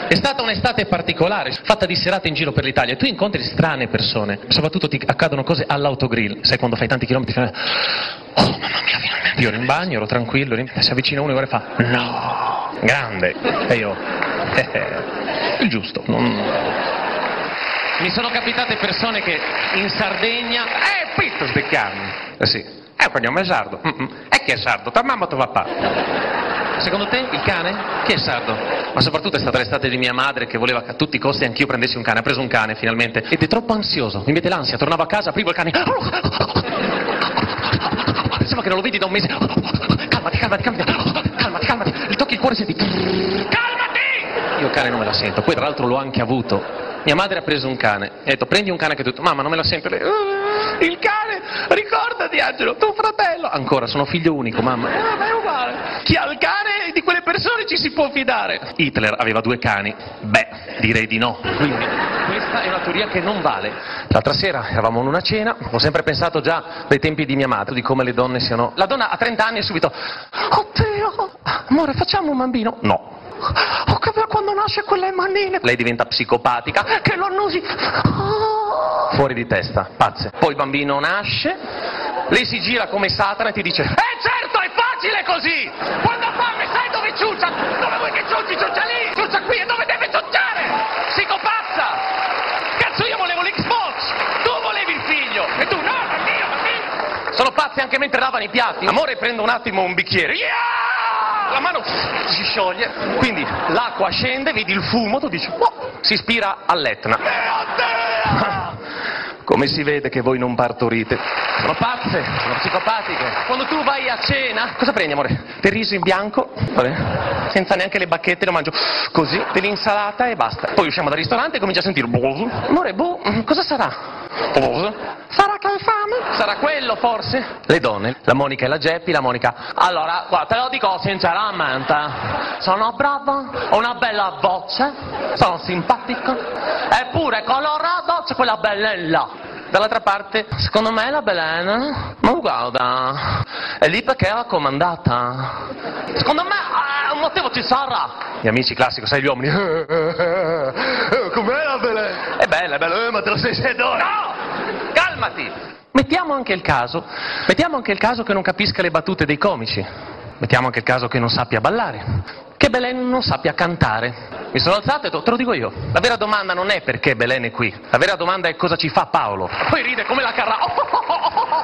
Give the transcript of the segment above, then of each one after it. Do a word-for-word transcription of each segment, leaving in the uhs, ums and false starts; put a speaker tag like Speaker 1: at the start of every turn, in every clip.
Speaker 1: È stata un'estate particolare, fatta di serate in giro per l'Italia. Tu incontri strane persone, soprattutto ti accadono cose all'autogrill. Sai quando fai tanti chilometri fai... Oh mamma mia, finalmente. Io ero in bagno, ero tranquillo, si avvicina uno e ora fa... No, grande. E io... Eh, eh, il giusto. Non... Mi sono capitate persone che in Sardegna... Eh, pitto sti cani. Eh sì. Eh, un cognome sardo. Mm-mm. E chi è sardo? Tua mamma o tuo papà? Secondo te il cane? Chi è sardo? Ma soprattutto è stata l'estate di mia madre che voleva che a tutti i costi anch'io prendessi un cane. Ha preso un cane finalmente ed è troppo ansioso. Mi mette l'ansia, tornavo a casa, aprivo il cane. Pensavo che non lo vedi da un mese. Calmati, calmati, calmati, calmati, calmati. Gli tocchi il cuore e senti... Calmati! Io il cane non me la sento. Poi tra l'altro l'ho anche avuto. Mia madre ha preso un cane e ha detto prendi un cane che tutto. Mamma non me la sento. Lei, uh, il cane, ricordati Angelo, tuo fratello. Ancora, sono figlio unico, mamma. Eh, ma è uguale. Chi ha il cane di quelle persone ci si può fidare. Hitler aveva due cani. Beh, direi di no. Quindi questa è una teoria che non vale. L'altra sera eravamo in una cena, ho sempre pensato già dai tempi di mia madre, di come le donne siano... La donna ha trenta anni e subito... Oddio, amore, facciamo un bambino? No. Oh, che bello quando nasce quelle manine. Lei diventa psicopatica, che lo annusi. Oh. Fuori di testa, pazze. Poi il bambino nasce, lei si gira come Satana e ti dice: eh certo, è facile così. Quando ha fame sai dove ciuccia. Dove vuoi che ciucci? Ciuccia lì, ciuccia qui, e dove deve ciucciare? Psicopazza. Cazzo, io volevo l'Xbox, tu volevi il figlio e tu no, è mio, è mio. Sono pazzi anche mentre lavano i piatti. Amore, prendo un attimo un bicchiere. Yeah! La mano si scioglie, quindi l'acqua scende, vedi il fumo, tu dici, oh, si ispira all'Etna. Come si vede che voi non partorite? Sono pazze, sono psicopatiche. Quando tu vai a cena, cosa prendi amore? Del riso in bianco, vabbè, senza neanche le bacchette, lo mangio così, dell'insalata e basta. Poi usciamo dal ristorante e cominci a sentire, boh, amore, boh, cosa sarà? Sarà che hai fame? Sarà quello forse? Le donne, la Monica e la Geppi, la Monica. Allora, guarda, te lo dico sinceramente, sono brava, ho una bella voce, sono simpatico, eppure colorata c'è quella bellella. Dall'altra parte, secondo me la Belen, ma guarda, è lì perché era comandata. Secondo me eh, un motivo ci sarà. Gli amici classico, sai gli uomini. Eh, eh, eh, com'è la Belen? È bella, è bella, eh, ma te lo sei sedore. No! Calmati! Mettiamo anche il caso, mettiamo anche il caso che non capisca le battute dei comici. Mettiamo anche il caso che non sappia ballare. Che Belen non sappia cantare. Mi sono alzato e ho detto, te lo dico io. La vera domanda non è perché Belen è qui. La vera domanda è cosa ci fa Paolo. Poi ride come la carra. Oh, oh, oh, oh, oh.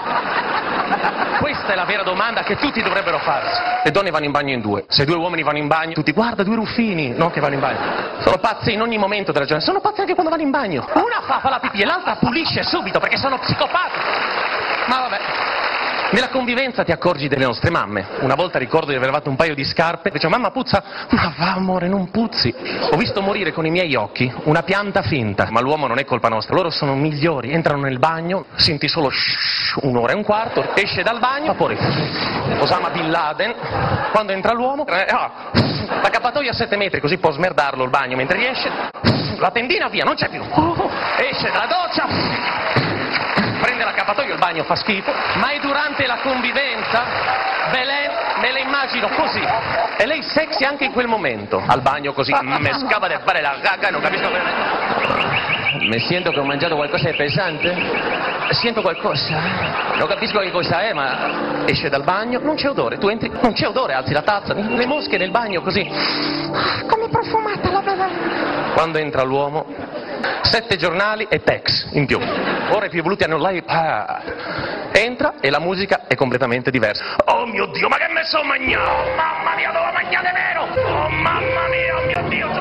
Speaker 1: Questa è la vera domanda che tutti dovrebbero farsi. Le donne vanno in bagno in due. Se due uomini vanno in bagno, tutti guarda due ruffini, no, che vanno in bagno. Sono pazzi in ogni momento della giornata. Sono pazzi anche quando vanno in bagno. Una fa, fa la pipì e l'altra pulisce subito perché sono psicopati. Ma vabbè. Nella convivenza ti accorgi delle nostre mamme. Una volta ricordo di aver fatto un paio di scarpe, dicevo mamma puzza, ma va amore non puzzi. Ho visto morire con i miei occhi una pianta finta, ma l'uomo non è colpa nostra, loro sono migliori, entrano nel bagno, senti solo shhh, un'ora e un quarto, esce dal bagno, vapore, Osama Bin Laden, quando entra l'uomo, eh, ah, l'accappatoio a sette metri così può smerdarlo il bagno mentre riesce, la tendina via, non c'è più, esce dalla doccia. Prende l'accappatoio, il bagno fa schifo, ma è durante la convivenza, Belen me la immagino così, e lei sexy anche in quel momento, al bagno così, me scava di fare la gaga, non capisco bene. Mi sento che ho mangiato qualcosa di pesante, sento qualcosa, non capisco che cosa è, ma esce dal bagno, non c'è odore, tu entri, non c'è odore, alzi la tazza, le mosche nel bagno così, come profumata la Belen. Quando entra l'uomo, sette giornali e Tex in più. Ora i più voluti hanno l'iPad. Entra e la musica è completamente diversa. Oh mio Dio, ma che me so mangiato? Oh, mamma mia, dove mangiate vero? Oh mamma mia, oh mio Dio.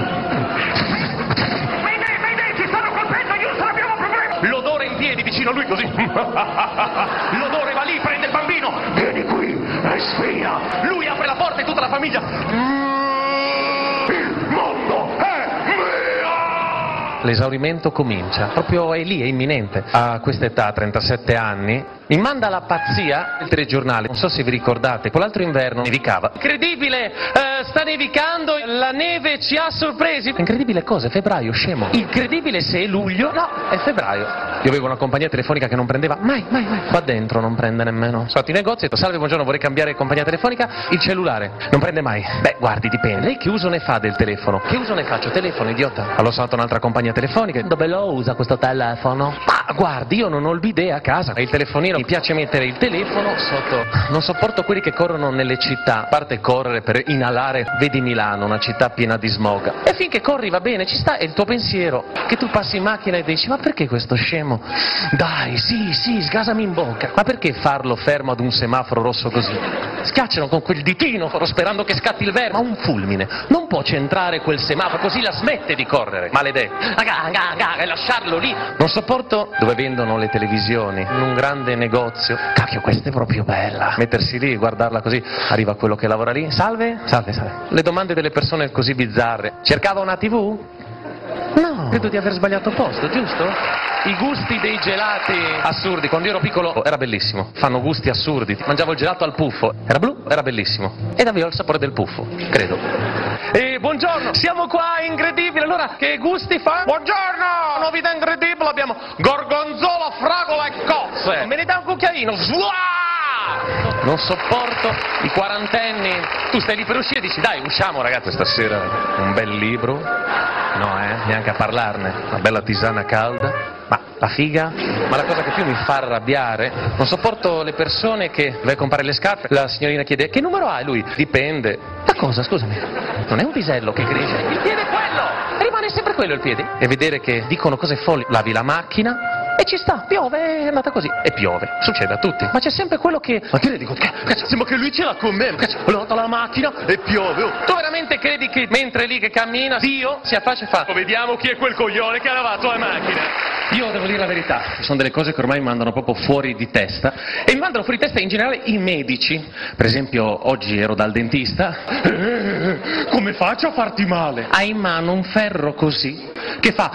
Speaker 1: Mayday, Mayday, ci stanno colpendo, Houston, abbiamo problemi. L'odore in piedi vicino a lui così. L'odore va lì, prende il bambino. Vieni qui, respira. Lui apre la porta e tutta la famiglia. Il mondo è... L'esaurimento comincia, proprio è lì, è imminente. A questa età, trentasette anni, mi manda la pazzia il telegiornale. Non so se vi ricordate, quell'altro inverno nevicava. Incredibile, eh, sta nevicando, la neve ci ha sorpresi. Incredibile cosa, è febbraio, scemo. Incredibile se è luglio, no, è febbraio. Io avevo una compagnia telefonica che non prendeva mai, mai, mai. Qua dentro non prende nemmeno. Sono andato in negozio e ho detto, salve, buongiorno, vorrei cambiare compagnia telefonica. Il cellulare non prende mai. Beh, guardi, dipende. Lei che uso ne fa del telefono? Che uso ne faccio? Telefono, idiota. Allora sono andato a un'altra compagnia telefonica. Dove lo usa questo telefono? Ma guardi, io non ho il bidet a casa. Il telefonino, mi piace mettere il telefono sotto. Non sopporto quelli che corrono nelle città. A parte correre per inalare, vedi Milano, una città piena di smog. E finché corri va bene, ci sta, è il tuo pensiero. Che tu passi in macchina e dici, ma perché questo scemo? Dai, sì, sì, sgasami in bocca. Ma perché farlo fermo ad un semaforo rosso così? Schiacciano con quel ditino sperando che scatti il verde. Ma un fulmine non può centrare quel semaforo, così la smette di correre. Maledetto. E lasciarlo lì. Non sopporto dove vendono le televisioni, in un grande negozio. Cacchio, questa è proprio bella. Mettersi lì, guardarla così, arriva quello che lavora lì. Salve? Salve, salve. Le domande delle persone così bizzarre. Cercava una tivù? No, credo di aver sbagliato posto, giusto? I gusti dei gelati assurdi. Quando io ero piccolo era bellissimo. Fanno gusti assurdi. Mangiavo il gelato al puffo. Era blu, era bellissimo. Ed aveva il sapore del puffo, credo. E buongiorno, siamo qua, incredibile. Allora, che gusti fa? Buongiorno! Novità incredibile, abbiamo gorgonzola, fragola e cozze. Me ne dà un cucchiaino. Zua! Non sopporto i quarantenni. Tu stai lì per uscire e dici, dai, usciamo ragazzi, stasera un bel libro. No, eh, neanche a parlarne. Una bella tisana calda. Ma la figa? Ma la cosa che più mi fa arrabbiare, non sopporto le persone che vai a comprare le scarpe, la signorina chiede, che numero ha? E lui, dipende. Ma cosa, scusami? Non è un pisello che cresce, il piede è quello! Rimane sempre quello il piede. E vedere che dicono cose folli, lavi la macchina, e ci sta, piove, è andata così. E piove, succede a tutti. Ma c'è sempre quello che... Ma che ne dico? Cazzo, sembra che lui ce l'ha con me. Cazzo, ho lavato la macchina e piove. Oh. Tu veramente credi che mentre lì che cammina, Dio si affaccia e fa, vediamo chi è quel coglione che ha lavato la macchina? Io devo dire la verità, ci sono delle cose che ormai mi mandano proprio fuori di testa. E mi mandano fuori di testa in generale i medici. Per esempio, oggi ero dal dentista. Come faccio a farti male? Ha in mano un ferro così, che fa...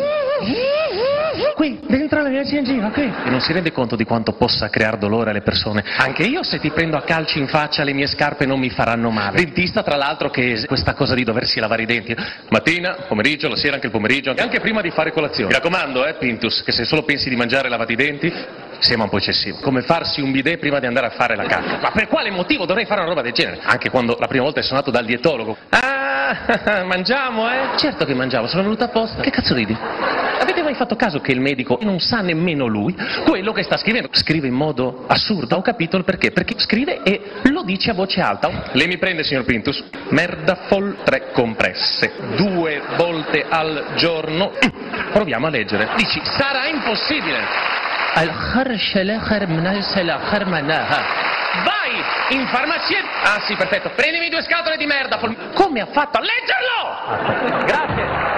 Speaker 1: Qui, dentro la mia gengiva, qui. E non si rende conto di quanto possa creare dolore alle persone. Anche io, se ti prendo a calci in faccia, le mie scarpe non mi faranno male. Dentista, tra l'altro, che questa cosa di doversi lavare i denti. Mattina, pomeriggio, la sera, anche il pomeriggio, e anche prima di fare colazione. Mi raccomando, eh, Pintus, che se solo pensi di mangiare lavati i denti, sembra un po' eccessivo. Come farsi un bidet prima di andare a fare la cacca. Ma per quale motivo dovrei fare una roba del genere? Anche quando la prima volta sono andato dal dietologo. Ah, mangiamo, eh? Certo che mangiamo, sono venuto apposta. Che cazzo ridi? Avete mai fatto caso che il medico non sa nemmeno lui quello che sta scrivendo? Scrive in modo assurdo, ho capito il perché. Perché scrive e lo dice a voce alta. Lei mi prende, signor Pintus? Merdafol tre compresse, due volte al giorno. Proviamo a leggere. Dici, sarà impossibile. Vai in farmacia. Ah sì, perfetto. Prendimi due scatole di merda. Come ha fatto a leggerlo? Grazie.